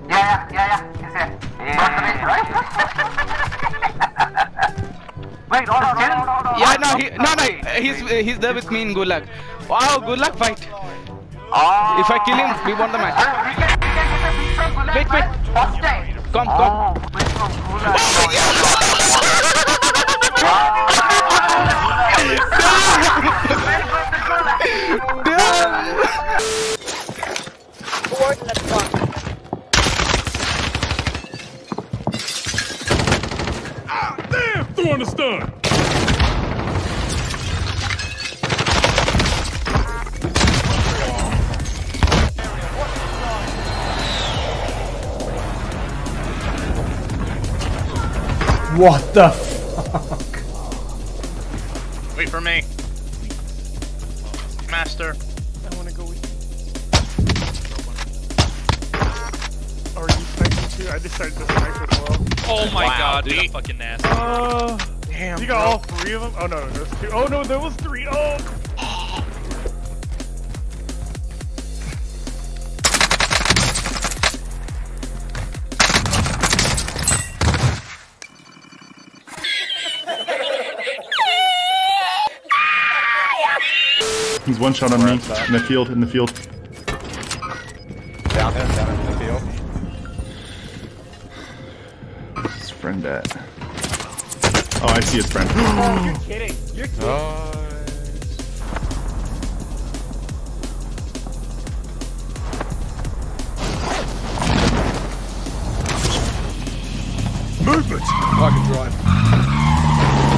Yeah. He's here. Right? Wait, hold on. Yeah, no, he's there with me in Gulag. Wow, Gulag fight. Oh. If I kill him, we won the match. We can get the Wait. First day. Come. Coordinate one. Damn! Throwing the stun! What the fuck? Wait for me. Master. I wanna go with you. Are you sniping too? I decided to snipe as well. Oh my Wow, god, dude, dude. I'm fucking nasty. Damn. You got all three of them? Oh no, there's two. Oh no, there was three. Oh! He's one shot on me. In the field. Down in the field. Where's his friend at? Oh, I see his friend. Oh, you're kidding. You're kidding. Movement! I can drive.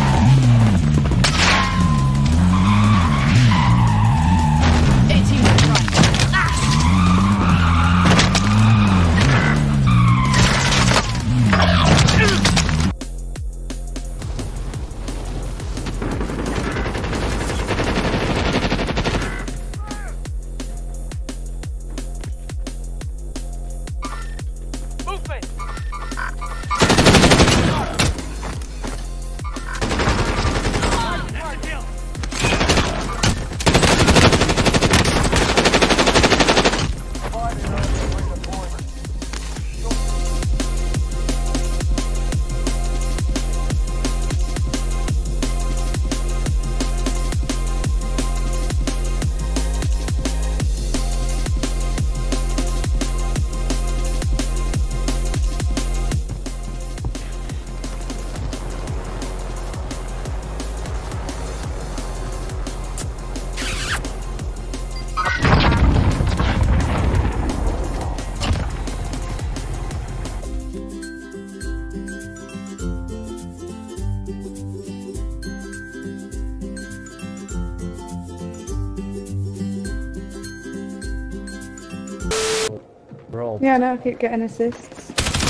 Roll. Yeah, no, I keep getting assists.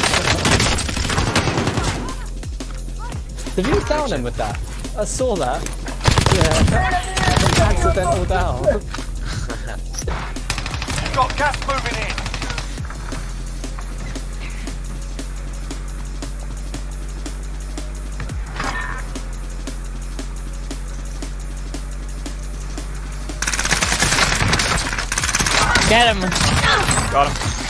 Did you down him with that? I saw that. Yeah. Accidental down. You've got gas moving in. Get him. Got him.